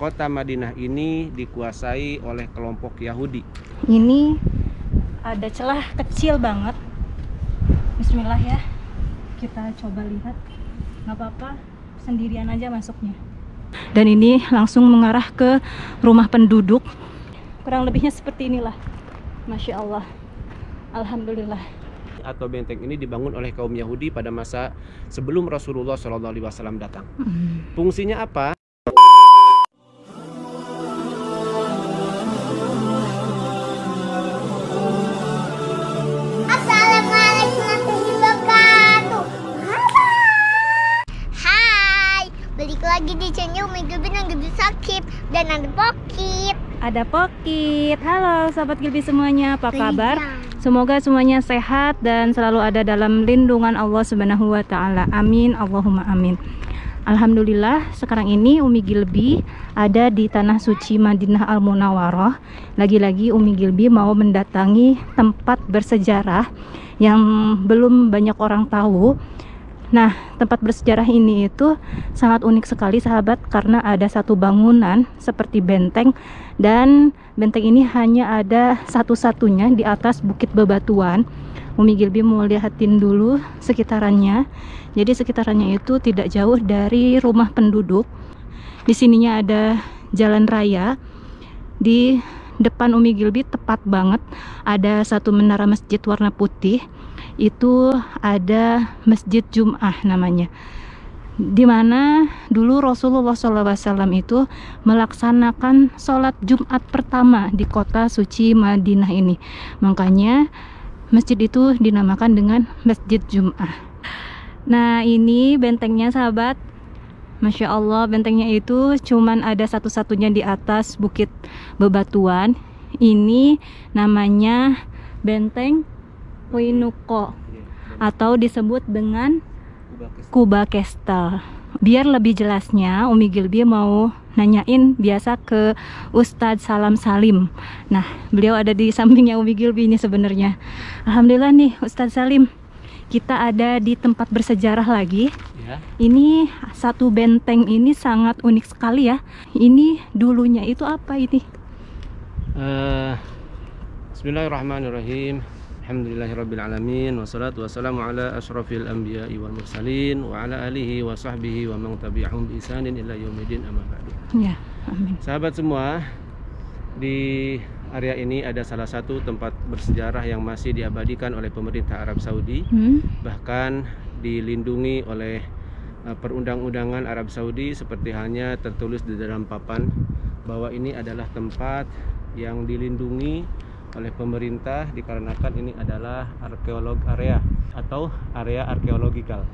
kota Madinah ini dikuasai oleh kelompok Yahudi. Ini ada celah kecil banget. Bismillah ya, kita coba lihat. Nggak apa-apa, sendirian aja masuknya. Dan ini langsung mengarah ke rumah penduduk. Kurang lebihnya seperti inilah. Masya Allah, Alhamdulillah. Atau benteng ini dibangun oleh kaum Yahudi pada masa sebelum Rasulullah SAW datang. Fungsinya apa? Assalamualaikum warahmatullahi wabarakatuh. Hai, balik lagi di channel Umi Gilby dan Gilby Sakib. Dan ada Pokit. Ada Pokit. Halo sahabat Gilby semuanya, apa kabar? Iya. Semoga semuanya sehat dan selalu ada dalam lindungan Allah Subhanahu wa Ta'ala. Amin, Allahumma amin. Alhamdulillah, sekarang ini Umi Gilby ada di tanah suci Madinah Al-Munawwarah. Lagi-lagi Umi Gilby mau mendatangi tempat bersejarah yang belum banyak orang tahu. Nah, tempat bersejarah ini itu sangat unik sekali sahabat, karena ada satu bangunan seperti benteng, dan benteng ini hanya ada satu-satunya di atas bukit bebatuan. Umi Gilby mau lihatin dulu sekitarannya. Jadi sekitarannya itu tidak jauh dari rumah penduduk. Di sininya ada jalan raya. Di depan Umi Gilby tepat banget ada satu menara masjid warna putih. Itu ada Masjid Jum'ah namanya, dimana dulu Rasulullah SAW itu melaksanakan sholat Jumat pertama di kota suci Madinah ini. Makanya masjid itu dinamakan dengan Masjid Jum'ah. Nah, ini bentengnya sahabat. Masya Allah, bentengnya itu cuman ada satu-satunya di atas bukit bebatuan. Ini namanya Benteng Koinuko atau disebut dengan Kuba Kestel. Biar lebih jelasnya, Umi Gilby mau nanyain biasa ke Ustadz Salam Salim. Nah, beliau ada di sampingnya Umi Gilby ini sebenarnya. Alhamdulillah nih Ustadz Salim, kita ada di tempat bersejarah lagi. Ya. Ini satu benteng ini sangat unik sekali ya. Ini dulunya itu apa ini? Bismillahirrahmanirrahim. Alhamdulillahirrabbilalamin. Wassalatu wassalamu ala ashrafil anbiya'i wal mursalin wa ala alihi wa sahbihi wa man tabi'ahum bi ihsanin ila yaumidin, amma ba'du. Ya, amin. Sahabat semua, di area ini ada salah satu tempat bersejarah yang masih diabadikan oleh pemerintah Arab Saudi. Bahkan dilindungi oleh perundang-undangan Arab Saudi, seperti halnya tertulis di dalam papan bahwa ini adalah tempat yang dilindungi oleh pemerintah dikarenakan ini adalah arkeolog area atau area arkeologikal.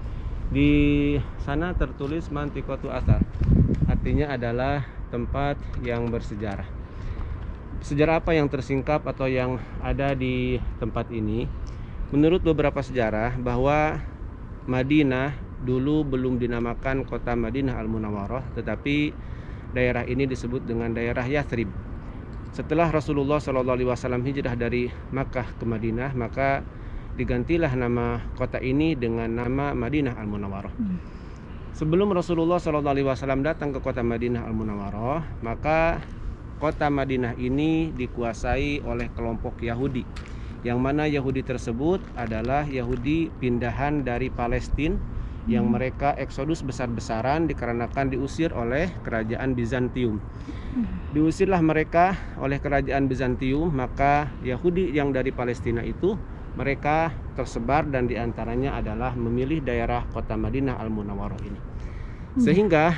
Di sana tertulis Mantiqatu Athar, artinya adalah tempat yang bersejarah. Sejarah apa yang tersingkap atau yang ada di tempat ini? Menurut beberapa sejarah bahwa Madinah dulu belum dinamakan kota Madinah Al-Munawwarah, tetapi daerah ini disebut dengan daerah Yathrib. Setelah Rasulullah SAW hijrah dari Makkah ke Madinah, maka digantilah nama kota ini dengan nama Madinah Al-Munawwarah. Sebelum Rasulullah SAW datang ke kota Madinah Al-Munawwarah, maka kota Madinah ini dikuasai oleh kelompok Yahudi, yang mana Yahudi tersebut adalah Yahudi pindahan dari Palestina, yang mereka eksodus besar-besaran dikarenakan diusir oleh kerajaan Bizantium. Diusirlah mereka oleh kerajaan Bizantium, maka Yahudi yang dari Palestina itu mereka tersebar, dan diantaranya adalah memilih daerah kota Madinah Al-Munawwarah ini. Sehingga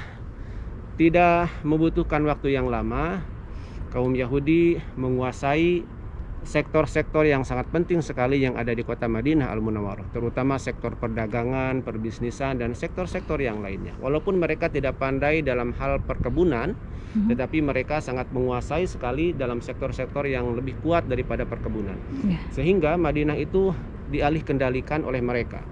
tidak membutuhkan waktu yang lama, kaum Yahudi menguasai sektor-sektor yang sangat penting sekali yang ada di kota Madinah Al-Munawwarah, terutama sektor perdagangan, perbisnisan, dan sektor-sektor yang lainnya. Walaupun mereka tidak pandai dalam hal perkebunan, tetapi mereka sangat menguasai sekali dalam sektor-sektor yang lebih kuat daripada perkebunan. Sehingga Madinah itu dialih kendalikan oleh mereka.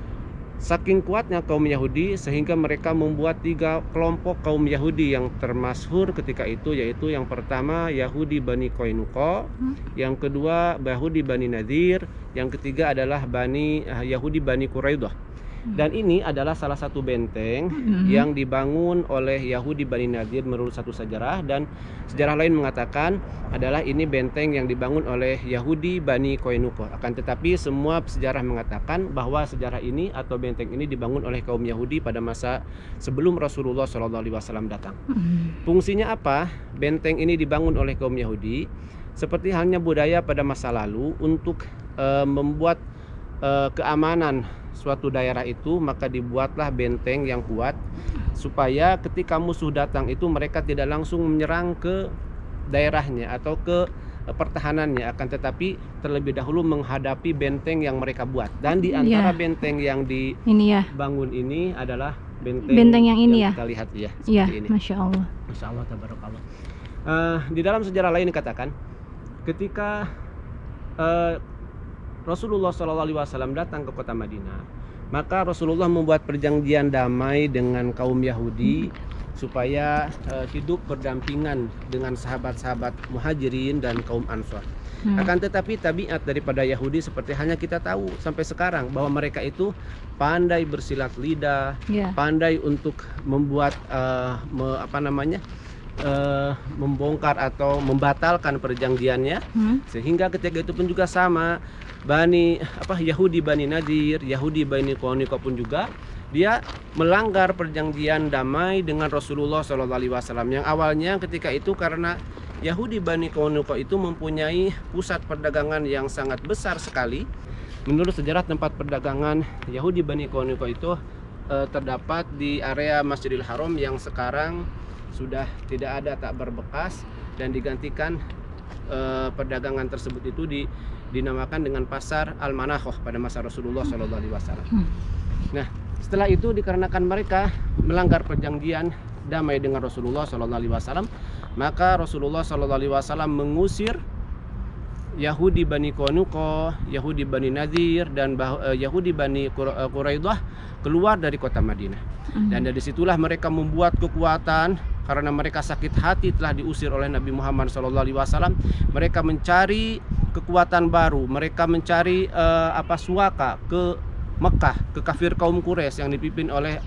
Saking kuatnya kaum Yahudi sehingga mereka membuat 3 kelompok kaum Yahudi yang termasyhur ketika itu, yaitu yang pertama Yahudi Bani Koinuko, yang kedua Yahudi Bani Nadir, yang ketiga adalah Yahudi Bani Quraidah. Dan ini adalah salah satu benteng yang dibangun oleh Yahudi Bani Nadir menurut satu sejarah, dan sejarah lain mengatakan adalah ini benteng yang dibangun oleh Yahudi Bani Koinuko. Akan tetapi semua sejarah mengatakan bahwa sejarah ini atau benteng ini dibangun oleh kaum Yahudi pada masa sebelum Rasulullah SAW datang. Fungsinya apa? Benteng ini dibangun oleh kaum Yahudi seperti halnya budaya pada masa lalu untuk membuat keamanan suatu daerah itu, maka dibuatlah benteng yang kuat supaya ketika musuh datang itu mereka tidak langsung menyerang ke daerahnya atau ke pertahanannya, akan tetapi terlebih dahulu menghadapi benteng yang mereka buat. Dan di antara benteng yang dibangun ini adalah benteng yang ini kita lihat ya, seperti ini. Masya Allah. Masya Allah, tabarakallah. Di dalam sejarah lain dikatakan ketika Rasulullah SAW datang ke kota Madinah, maka Rasulullah membuat perjanjian damai dengan kaum Yahudi supaya hidup berdampingan dengan sahabat-sahabat Muhajirin dan kaum Ansor. Akan tetapi tabiat daripada Yahudi seperti halnya kita tahu sampai sekarang, bahwa mereka itu pandai bersilat lidah, pandai untuk membuat membongkar atau membatalkan perjanjiannya, sehingga ketika itu pun juga sama Yahudi Bani Nadir, Yahudi Bani Koinuko pun juga dia melanggar perjanjian damai dengan Rasulullah SAW, yang awalnya ketika itu karena Yahudi Bani Koinuko itu mempunyai pusat perdagangan yang sangat besar sekali. Menurut sejarah tempat perdagangan Yahudi Bani Koinuko itu terdapat di area Masjidil Haram yang sekarang sudah tidak ada, tak berbekas, dan digantikan perdagangan tersebut itu dinamakan dengan pasar Al-Manakhoh pada masa Rasulullah SAW. Nah, setelah itu dikarenakan mereka melanggar perjanjian damai dengan Rasulullah SAW, maka Rasulullah SAW mengusir Yahudi Bani Koinuko, Yahudi Bani Nadir, dan Yahudi Bani Quraidah keluar dari kota Madinah. Dan dari situlah mereka membuat kekuatan, karena mereka sakit hati telah diusir oleh Nabi Muhammad SAW. Mereka mencari kekuatan baru, mereka mencari suaka ke Mekah, ke kafir kaum Quraisy yang dipimpin oleh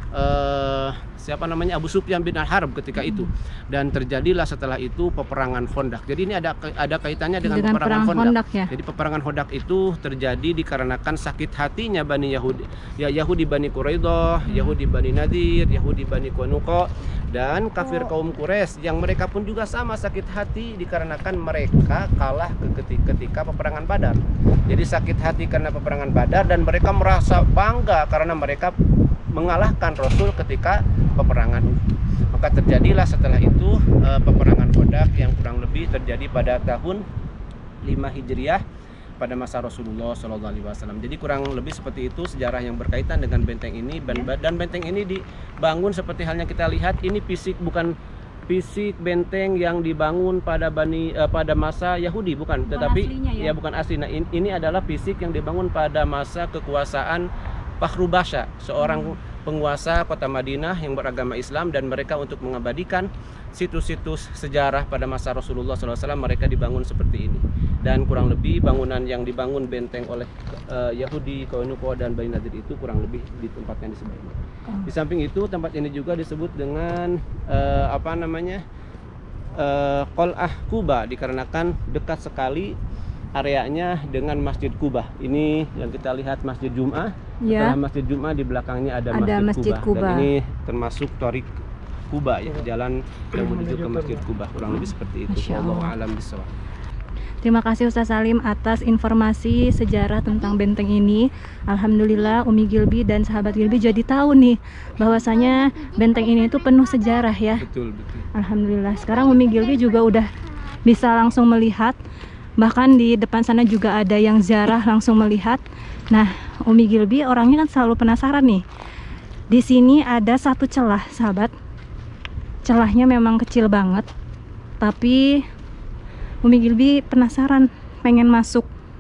Abu Sufyan bin Al-Harb ketika itu. Dan terjadilah setelah itu peperangan Khandaq. Jadi ini ada kaitannya dengan peperangan Khandaq. Jadi peperangan Khandaq itu terjadi dikarenakan sakit hatinya Yahudi Bani Quraidah, Yahudi Bani Nadir, Yahudi Bani Koinuko, dan kafir kaum Quraisy yang mereka pun juga sama sakit hati dikarenakan mereka kalah ketika peperangan Badar. Jadi sakit hati karena peperangan Badar, dan mereka merasa bangga karena mereka mengalahkan Rasul ketika peperangan. Maka terjadilah setelah itu peperangan Khandaq yang kurang lebih terjadi pada tahun 5 Hijriah pada masa Rasulullah SAW. Jadi kurang lebih seperti itu sejarah yang berkaitan dengan benteng ini. Dan benteng ini dibangun seperti halnya kita lihat, ini bukan fisik benteng yang dibangun pada masa Yahudi, bukan, tetapi aslinya, bukan asli. Nah, ini adalah fisik yang dibangun pada masa kekuasaan Fakhru Basha, seorang penguasa kota Madinah yang beragama Islam, dan mereka untuk mengabadikan situs-situs sejarah pada masa Rasulullah SAW, mereka dibangun seperti ini. Dan kurang lebih bangunan yang dibangun benteng oleh Yahudi, Koinuko, dan Bani Nadir itu kurang lebih di tempat yang disebut ini. Di samping itu tempat ini juga disebut dengan Qal'ah Quba, dikarenakan dekat sekali areanya dengan Masjid Quba. Ini yang kita lihat Masjid Jum'ah. Setelah Masjid Jum'ah di belakangnya ada Masjid Quba. Dan ini termasuk Thariq Quba, ya, jalan yang menuju ke Masjid Quba. Kurang lebih seperti itu. Wallahu a'lam bishawab. Terima kasih Ustaz Salim atas informasi sejarah tentang benteng ini. Alhamdulillah Umi Gilby dan sahabat Gilby jadi tahu nih bahwasanya benteng ini itu penuh sejarah, ya. Betul. Alhamdulillah. Sekarang Umi Gilby juga udah bisa langsung melihat. Bahkan di depan sana juga ada yang ziarah langsung melihat. Nah, Umi Gilby orangnya kan selalu penasaran nih. Di sini ada satu celah, sahabat. Celahnya memang kecil banget, tapi Umi Gilby penasaran, pengen masuk.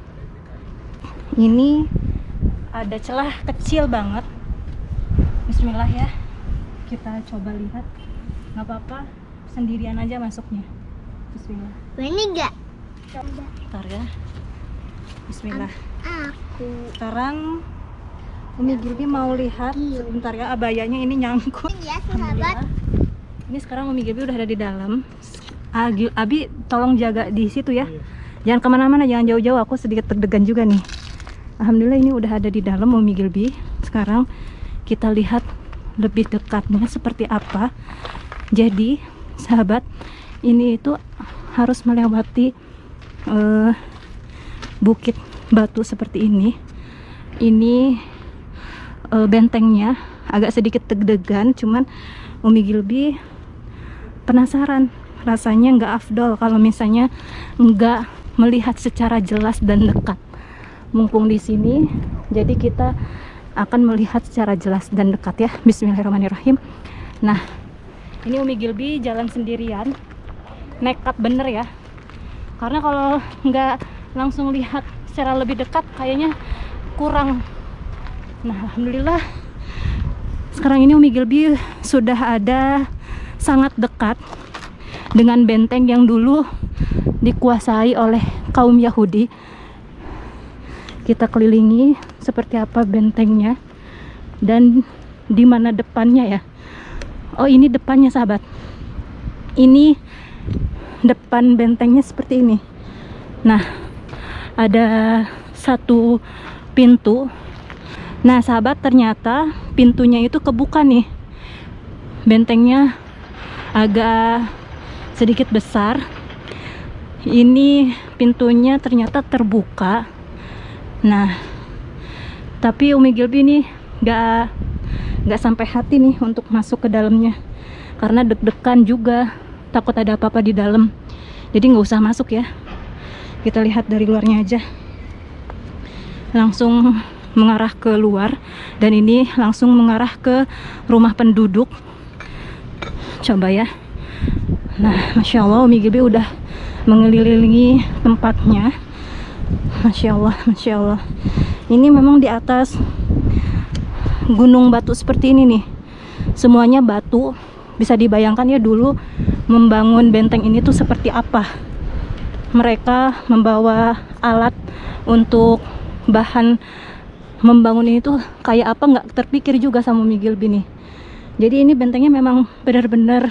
Ini ada celah kecil banget. Bismillah ya. Kita coba lihat. Nggak apa-apa, sendirian aja masuknya. Bismillah. Ini enggak? Bentar ya. Bismillah. Aku. Sekarang Umi Gilby mau lihat sebentar ya, abayanya ini nyangkut. Iya, sahabat. Ini sekarang Umi Gilby udah ada di dalam. Abi tolong jaga di situ ya. Jangan kemana-mana, jangan jauh-jauh. Aku sedikit deg-degan juga nih. Alhamdulillah ini udah ada di dalam Umi Gilby. Sekarang kita lihat lebih dekatnya seperti apa. Jadi sahabat, ini itu harus melewati bukit batu seperti ini. Ini bentengnya agak sedikit deg-degan, cuman Umi Gilby penasaran rasanya nggak afdol kalau misalnya nggak melihat secara jelas dan dekat. Mumpung di sini, jadi kita akan melihat secara jelas dan dekat ya. Bismillahirrahmanirrahim. Nah, ini Umi Gilby jalan sendirian, nekat bener ya, karena kalau nggak langsung lihat secara lebih dekat kayaknya kurang. Nah, alhamdulillah sekarang ini Umi Gilby sudah ada sangat dekat dengan benteng yang dulu dikuasai oleh kaum Yahudi. Kita kelilingi seperti apa bentengnya dan di mana depannya ya. Oh, ini depannya sahabat. Ini depan bentengnya seperti ini. Nah, ada satu pintu. Nah sahabat, ternyata pintunya itu kebuka nih. Bentengnya agak sedikit besar. Ini pintunya ternyata terbuka. Nah, tapi Umi Gilby nih gak sampai hati nih untuk masuk ke dalamnya, karena deg-degan juga, takut ada apa-apa di dalam. Jadi nggak usah masuk ya. Kita lihat dari luarnya aja. Langsung mengarah ke luar, dan ini langsung mengarah ke rumah penduduk. Coba ya. Nah, Masya Allah, Umi Gilby udah mengelilingi tempatnya. Masya Allah, Masya Allah. Ini memang di atas gunung batu seperti ini nih. Semuanya batu. Bisa dibayangkan ya dulu membangun benteng ini tuh seperti apa. Mereka membawa alat untuk bahan membangun ini tuh kayak apa, nggak terpikir juga sama Umi Gilby nih. Jadi ini bentengnya memang benar-benar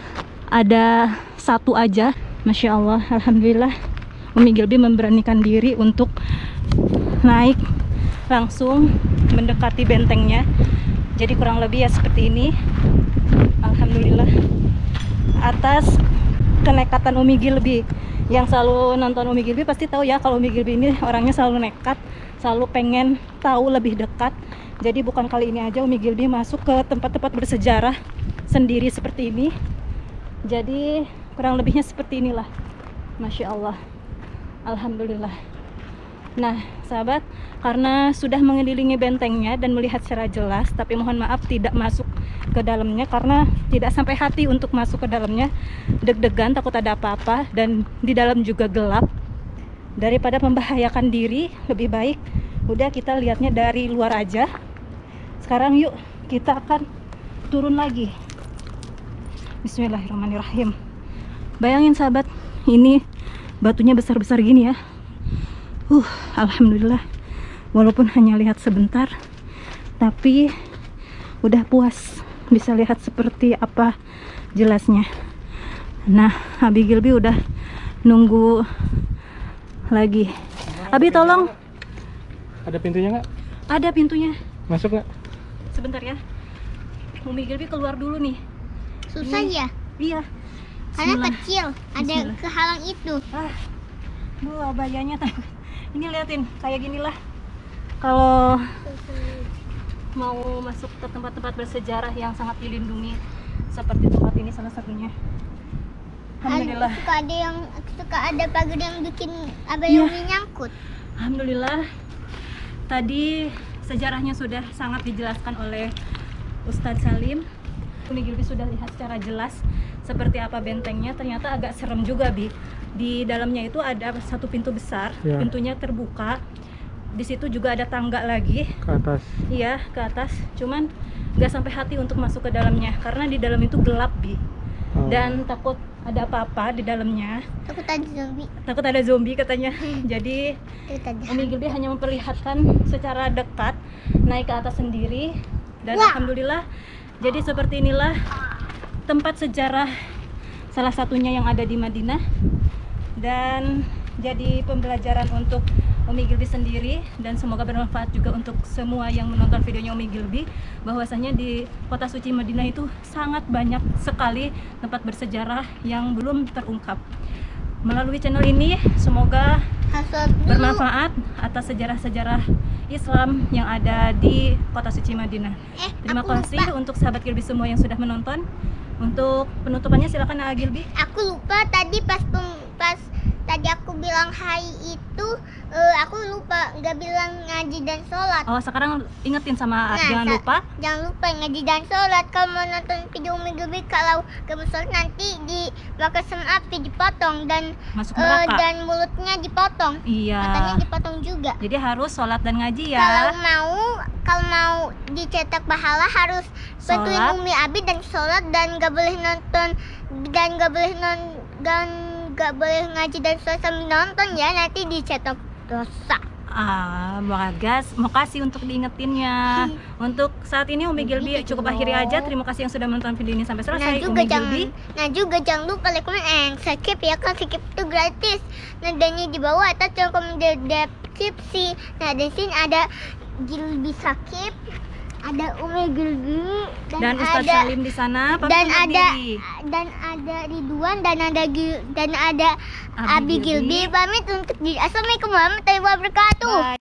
ada satu aja. Masya Allah, alhamdulillah Umi Gilby memberanikan diri untuk naik langsung mendekati bentengnya. Jadi kurang lebih ya seperti ini. Alhamdulillah atas kenekatan Umi Gilby. Yang selalu nonton Umi Gilby pasti tahu ya, kalau Umi Gilby ini orangnya selalu nekat, selalu pengen tahu lebih dekat. Jadi bukan kali ini aja Umi Gilby masuk ke tempat-tempat bersejarah sendiri seperti ini. Jadi kurang lebihnya seperti inilah. Masya Allah, alhamdulillah. Nah sahabat, karena sudah mengelilingi bentengnya dan melihat secara jelas, tapi mohon maaf tidak masuk ke dalamnya karena tidak sampai hati untuk masuk ke dalamnya. Deg-degan, takut ada apa-apa, dan di dalam juga gelap. Daripada membahayakan diri, lebih baik udah kita lihatnya dari luar aja. Sekarang yuk kita akan turun lagi. Bismillahirrahmanirrahim. Bayangin sahabat, ini batunya besar-besar gini ya. Alhamdulillah, walaupun hanya lihat sebentar, tapi udah puas bisa lihat seperti apa jelasnya. Nah, Abi Gilby udah nunggu lagi. Abi tolong. Ada pintunya nggak? Ada pintunya. Masuk nggak? Sebentar ya. Umi Gilby keluar dulu nih. Susah ya? Iya. Karena kecil, ada kehalang itu. Duh, abayanya takut. Ini liatin, kayak ginilah kalau mau masuk ke tempat-tempat bersejarah yang sangat dilindungi seperti tempat ini salah satunya. Alhamdulillah. Suka ada pagar yang bikin abayungnya nyangkut. Alhamdulillah. Tadi sejarahnya sudah sangat dijelaskan oleh Ustadz Salim. Umi Gilby sudah lihat secara jelas seperti apa bentengnya. Ternyata agak serem juga, Bi. Di dalamnya itu ada satu pintu besar, ya. Pintunya terbuka. Di situ juga ada tangga lagi ke atas. Iya, ke atas. Cuman nggak sampai hati untuk masuk ke dalamnya karena di dalam itu gelap, Bi. Dan takut ada apa-apa di dalamnya. Takut ada zombie. Takut ada zombie katanya. Jadi Umi Gilby hanya memperlihatkan secara dekat naik ke atas sendiri. Dan alhamdulillah, jadi seperti inilah tempat sejarah salah satunya yang ada di Madinah, dan jadi pembelajaran untuk Umi Gilby sendiri, dan semoga bermanfaat juga untuk semua yang menonton videonya Umi Gilby, bahwasanya di kota suci Madinah itu sangat banyak sekali tempat bersejarah yang belum terungkap. Melalui channel ini semoga bermanfaat atas sejarah-sejarah Islam yang ada di kota suci Madinah. Terima kasih untuk sahabat Gilby semua yang sudah menonton. Untuk penutupannya silakan Gilby. Aku lupa tadi pas tadi aku bilang hai itu aku lupa nggak bilang ngaji dan sholat. Oh, sekarang ingetin sama jangan lupa ngaji dan sholat. Kalau mau nonton video Umi Gilby, kalau kamu sholat nanti dibakar sama api, dipotong, dan masuk neraka, dan mulutnya dipotong. Iya, matanya dipotong juga. Jadi harus sholat dan ngaji ya. Kalau mau dicetak pahala harus bantuin Umi Abi dan sholat, dan nggak boleh nonton, dan nggak boleh ngaji dan sholat sambil nonton ya, nanti dicetak dosa. Makasih untuk diingetinnya. Untuk saat ini Umi Gilby cukup akhiri aja. Terima kasih yang sudah menonton video ini sampai selesai. Juga jangan lupa like, comment, and subscribe ya, kan subscribe itu gratis. Nadanya di bawah atas yang komen deskripsi. Nah, di sini ada Gilby Sakib, ada Umi Gilby, dan Ustaz Salim di sana, dan ada Ridwan, dan ada Abi Gilby. Pamit untuk diri. Assalamualaikum warahmatullahi wabarakatuh. Bye.